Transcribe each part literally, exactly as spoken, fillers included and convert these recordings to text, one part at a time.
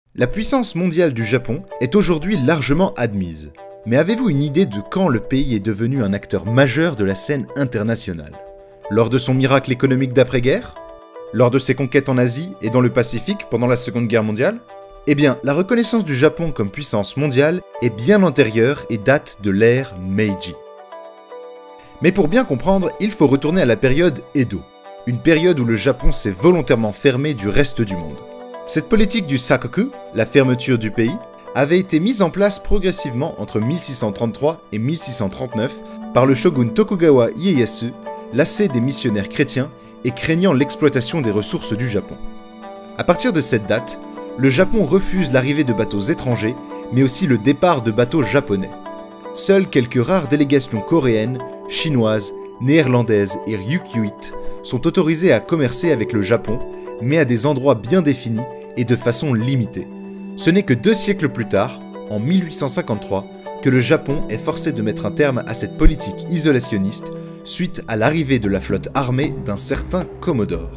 La puissance mondiale du Japon est aujourd'hui largement admise. Mais avez-vous une idée de quand le pays est devenu un acteur majeur de la scène internationale? Lors de son miracle économique d'après-guerre? Lors de ses conquêtes en Asie et dans le Pacifique pendant la Seconde Guerre mondiale? Eh bien, la reconnaissance du Japon comme puissance mondiale est bien antérieure et date de l'ère Meiji. Mais pour bien comprendre, il faut retourner à la période Edo, une période où le Japon s'est volontairement fermé du reste du monde. Cette politique du Sakoku, la fermeture du pays, avait été mise en place progressivement entre mille six cent trente-trois et mille six cent trente-neuf par le shogun Tokugawa Ieyasu, lassé des missionnaires chrétiens et craignant l'exploitation des ressources du Japon. À partir de cette date, le Japon refuse l'arrivée de bateaux étrangers, mais aussi le départ de bateaux japonais. Seules quelques rares délégations coréennes, chinoises, néerlandaises et ryukyuites sont autorisées à commercer avec le Japon, mais à des endroits bien définis et de façon limitée. Ce n'est que deux siècles plus tard, en mille huit cent cinquante-trois, que le Japon est forcé de mettre un terme à cette politique isolationniste suite à l'arrivée de la flotte armée d'un certain Commodore.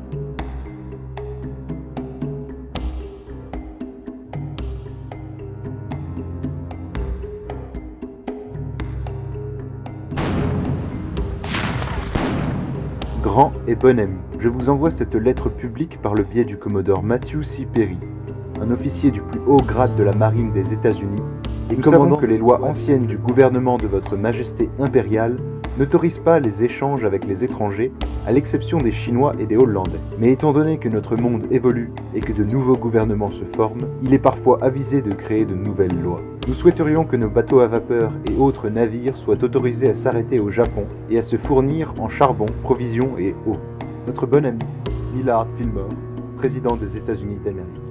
Grand et bon ami, je vous envoie cette lettre publique par le biais du Commodore Matthew C. Perry, un officier du plus haut grade de la marine des États-Unis, et nous savons que les lois anciennes du gouvernement de votre Majesté impériale n'autorisent pas les échanges avec les étrangers, à l'exception des Chinois et des Hollandais. Mais étant donné que notre monde évolue et que de nouveaux gouvernements se forment, il est parfois avisé de créer de nouvelles lois. Nous souhaiterions que nos bateaux à vapeur et autres navires soient autorisés à s'arrêter au Japon et à se fournir en charbon, provisions et eau. Notre bon ami, Millard Fillmore, président des États-Unis d'Amérique.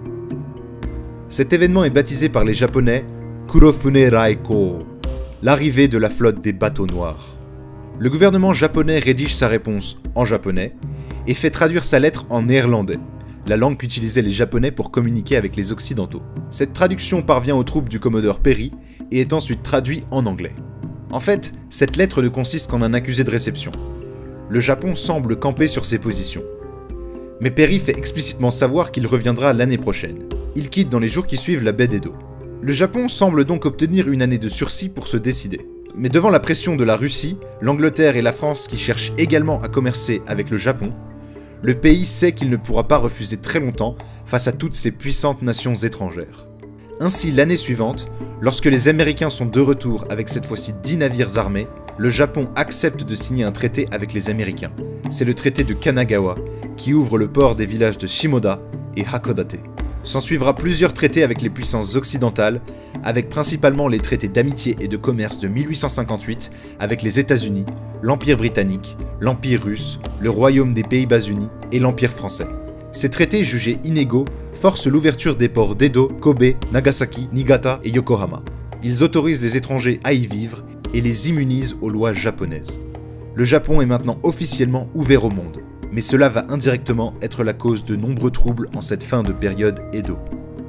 Cet événement est baptisé par les Japonais Kurofune Raiko, l'arrivée de la flotte des bateaux noirs. Le gouvernement japonais rédige sa réponse en japonais et fait traduire sa lettre en néerlandais, la langue qu'utilisaient les Japonais pour communiquer avec les Occidentaux. Cette traduction parvient aux troupes du Commodore Perry et est ensuite traduite en anglais. En fait, cette lettre ne consiste qu'en un accusé de réception. Le Japon semble camper sur ses positions. Mais Perry fait explicitement savoir qu'il reviendra l'année prochaine. Il quitte dans les jours qui suivent la baie d'Edo. Le Japon semble donc obtenir une année de sursis pour se décider. Mais devant la pression de la Russie, l'Angleterre et la France qui cherchent également à commercer avec le Japon, le pays sait qu'il ne pourra pas refuser très longtemps face à toutes ces puissantes nations étrangères. Ainsi, l'année suivante, lorsque les Américains sont de retour avec cette fois-ci dix navires armés, le Japon accepte de signer un traité avec les Américains. C'est le traité de Kanagawa, qui ouvre le port des villages de Shimoda et Hakodate. S'ensuivra plusieurs traités avec les puissances occidentales, avec principalement les traités d'amitié et de commerce de mille huit cent cinquante-huit avec les États-Unis, l'Empire britannique, l'Empire russe, le Royaume des Pays-Bas-Unis et l'Empire français. Ces traités jugés inégaux forcent l'ouverture des ports d'Edo, Kobe, Nagasaki, Niigata et Yokohama. Ils autorisent les étrangers à y vivre et les immunisent aux lois japonaises. Le Japon est maintenant officiellement ouvert au monde. Mais cela va indirectement être la cause de nombreux troubles en cette fin de période Edo.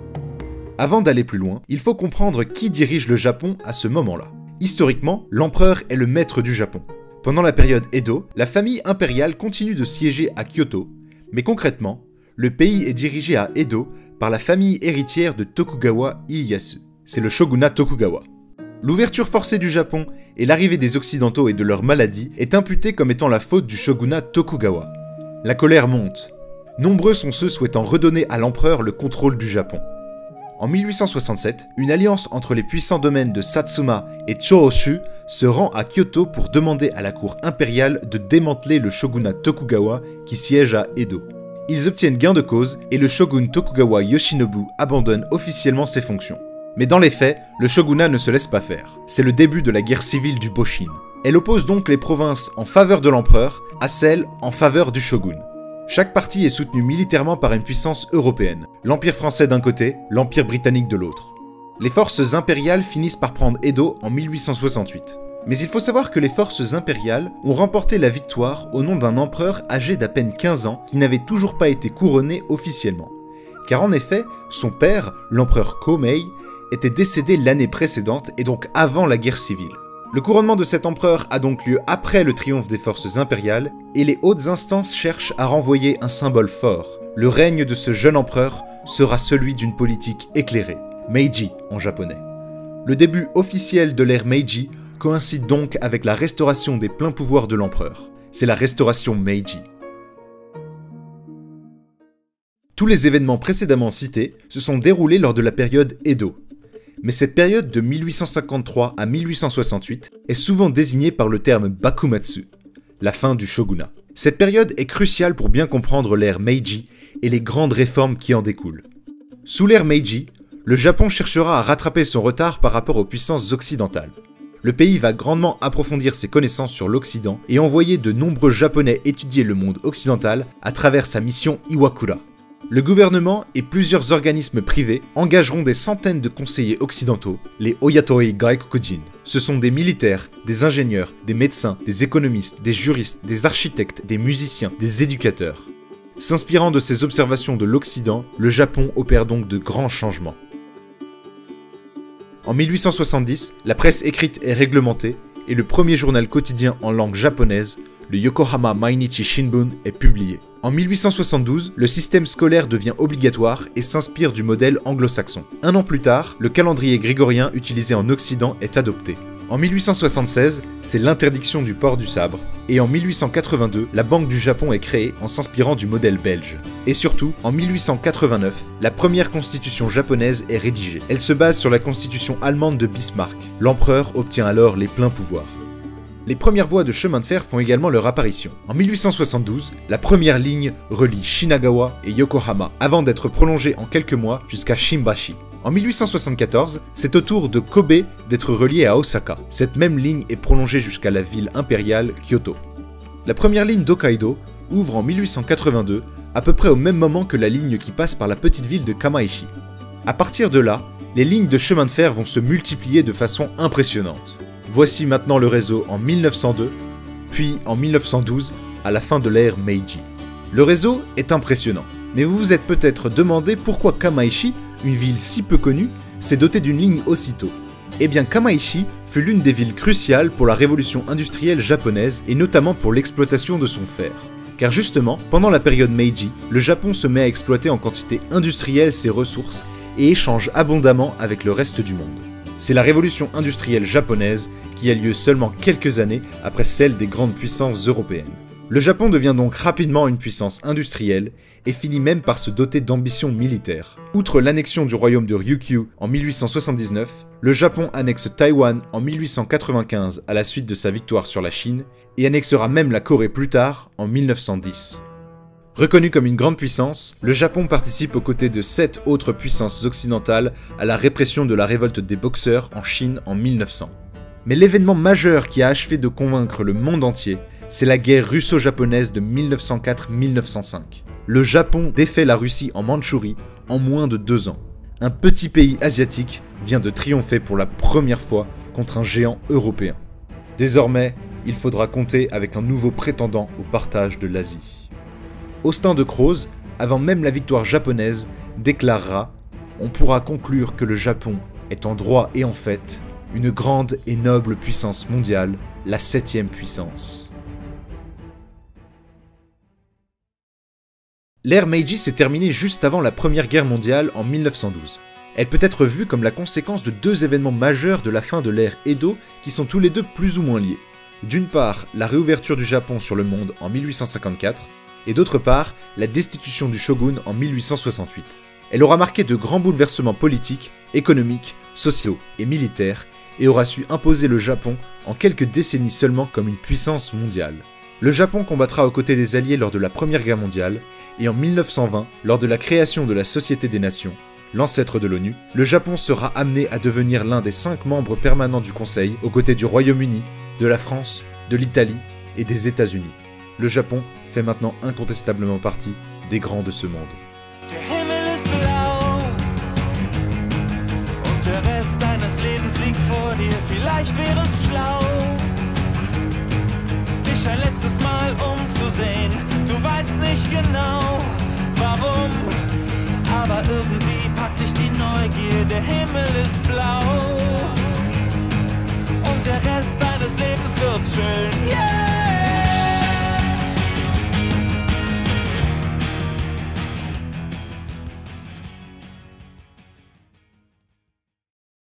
Avant d'aller plus loin, il faut comprendre qui dirige le Japon à ce moment-là. Historiquement, l'empereur est le maître du Japon. Pendant la période Edo, la famille impériale continue de siéger à Kyoto, mais concrètement, le pays est dirigé à Edo par la famille héritière de Tokugawa Ieyasu. C'est le shogunat Tokugawa. L'ouverture forcée du Japon et l'arrivée des Occidentaux et de leurs maladies est imputée comme étant la faute du shogunat Tokugawa. La colère monte. Nombreux sont ceux souhaitant redonner à l'empereur le contrôle du Japon. En mille huit cent soixante-sept, une alliance entre les puissants domaines de Satsuma et Chōshū se rend à Kyoto pour demander à la cour impériale de démanteler le shogunat Tokugawa qui siège à Edo. Ils obtiennent gain de cause et le shogun Tokugawa Yoshinobu abandonne officiellement ses fonctions. Mais dans les faits, le shogunat ne se laisse pas faire. C'est le début de la guerre civile du Boshin. Elle oppose donc les provinces en faveur de l'empereur à celles en faveur du shogun. Chaque partie est soutenue militairement par une puissance européenne, l'Empire français d'un côté, l'Empire britannique de l'autre. Les forces impériales finissent par prendre Edo en mille huit cent soixante-huit. Mais il faut savoir que les forces impériales ont remporté la victoire au nom d'un empereur âgé d'à peine quinze ans qui n'avait toujours pas été couronné officiellement. Car en effet, son père, l'empereur Komei, était décédé l'année précédente et donc avant la guerre civile. Le couronnement de cet empereur a donc lieu après le triomphe des forces impériales, et les hautes instances cherchent à renvoyer un symbole fort, le règne de ce jeune empereur sera celui d'une politique éclairée, Meiji en japonais. Le début officiel de l'ère Meiji coïncide donc avec la restauration des pleins pouvoirs de l'empereur. C'est la restauration Meiji. Tous les événements précédemment cités se sont déroulés lors de la période Edo. Mais cette période de mille huit cent cinquante-trois à mille huit cent soixante-huit est souvent désignée par le terme Bakumatsu, la fin du shogunat. Cette période est cruciale pour bien comprendre l'ère Meiji et les grandes réformes qui en découlent. Sous l'ère Meiji, le Japon cherchera à rattraper son retard par rapport aux puissances occidentales. Le pays va grandement approfondir ses connaissances sur l'Occident et envoyer de nombreux Japonais étudier le monde occidental à travers sa mission Iwakura. Le gouvernement et plusieurs organismes privés engageront des centaines de conseillers occidentaux, les Oyatoi Gaikokujin. Ce sont des militaires, des ingénieurs, des médecins, des économistes, des juristes, des architectes, des musiciens, des éducateurs. S'inspirant de ces observations de l'Occident, le Japon opère donc de grands changements. En mille huit cent soixante-dix, la presse écrite est réglementée et le premier journal quotidien en langue japonaise, le Yokohama Mainichi Shimbun, est publié. En mille huit cent soixante-douze, le système scolaire devient obligatoire et s'inspire du modèle anglo-saxon. Un an plus tard, le calendrier grégorien utilisé en Occident est adopté. En mille huit cent soixante-seize, c'est l'interdiction du port du sabre, et en mille huit cent quatre-vingt-deux, la Banque du Japon est créée en s'inspirant du modèle belge. Et surtout, en mille huit cent quatre-vingt-neuf, la première constitution japonaise est rédigée. Elle se base sur la constitution allemande de Bismarck. L'empereur obtient alors les pleins pouvoirs. Les premières voies de chemin de fer font également leur apparition. En mille huit cent soixante-douze, la première ligne relie Shinagawa et Yokohama, avant d'être prolongée en quelques mois jusqu'à Shimbashi. En mille huit cent soixante-quatorze, c'est au tour de Kobe d'être relié à Osaka. Cette même ligne est prolongée jusqu'à la ville impériale Kyoto. La première ligne d'Hokkaido ouvre en mille huit cent quatre-vingt-deux, à peu près au même moment que la ligne qui passe par la petite ville de Kamaishi. À partir de là, les lignes de chemin de fer vont se multiplier de façon impressionnante. Voici maintenant le réseau en mille neuf cent deux, puis en mille neuf cent douze, à la fin de l'ère Meiji. Le réseau est impressionnant, mais vous vous êtes peut-être demandé pourquoi Kamaishi, une ville si peu connue, s'est dotée d'une ligne aussitôt. Eh bien Kamaishi fut l'une des villes cruciales pour la révolution industrielle japonaise et notamment pour l'exploitation de son fer. Car justement, pendant la période Meiji, le Japon se met à exploiter en quantité industrielle ses ressources et échange abondamment avec le reste du monde. C'est la révolution industrielle japonaise qui a lieu seulement quelques années après celle des grandes puissances européennes. Le Japon devient donc rapidement une puissance industrielle et finit même par se doter d'ambitions militaires. Outre l'annexion du royaume de Ryukyu en mille huit cent soixante-dix-neuf, le Japon annexe Taïwan en mille huit cent quatre-vingt-quinze à la suite de sa victoire sur la Chine et annexera même la Corée plus tard en mille neuf cent dix. Reconnu comme une grande puissance, le Japon participe aux côtés de sept autres puissances occidentales à la répression de la révolte des Boxers en Chine en mille neuf cents. Mais l'événement majeur qui a achevé de convaincre le monde entier, c'est la guerre russo-japonaise de mille neuf cent quatre à mille neuf cent cinq. Le Japon défait la Russie en Mandchourie en moins de deux ans. Un petit pays asiatique vient de triompher pour la première fois contre un géant européen. Désormais, il faudra compter avec un nouveau prétendant au partage de l'Asie. Austin de Croze, avant même la victoire japonaise, déclarera « On pourra conclure que le Japon est en droit et en fait une grande et noble puissance mondiale, la septième puissance. » L'ère Meiji s'est terminée juste avant la Première Guerre mondiale en mille neuf cent douze. Elle peut être vue comme la conséquence de deux événements majeurs de la fin de l'ère Edo qui sont tous les deux plus ou moins liés. D'une part, la réouverture du Japon sur le monde en mille huit cent cinquante-quatre, et d'autre part, la destitution du shogun en mille huit cent soixante-huit. Elle aura marqué de grands bouleversements politiques, économiques, sociaux et militaires, et aura su imposer le Japon en quelques décennies seulement comme une puissance mondiale. Le Japon combattra aux côtés des Alliés lors de la Première Guerre mondiale, et en mille neuf cent vingt, lors de la création de la Société des Nations, l'ancêtre de l'ONU, le Japon sera amené à devenir l'un des cinq membres permanents du Conseil, aux côtés du Royaume-Uni, de la France, de l'Italie et des États-Unis. Le Japon fait maintenant incontestablement partie des grands de ce monde. Der Himmel ist blau und der Rest deines Lebens liegt vor dir. Vielleicht wäre es schlau, dich ein letztes Mal umzusehen. Du weißt nicht genau, warum, aber irgendwie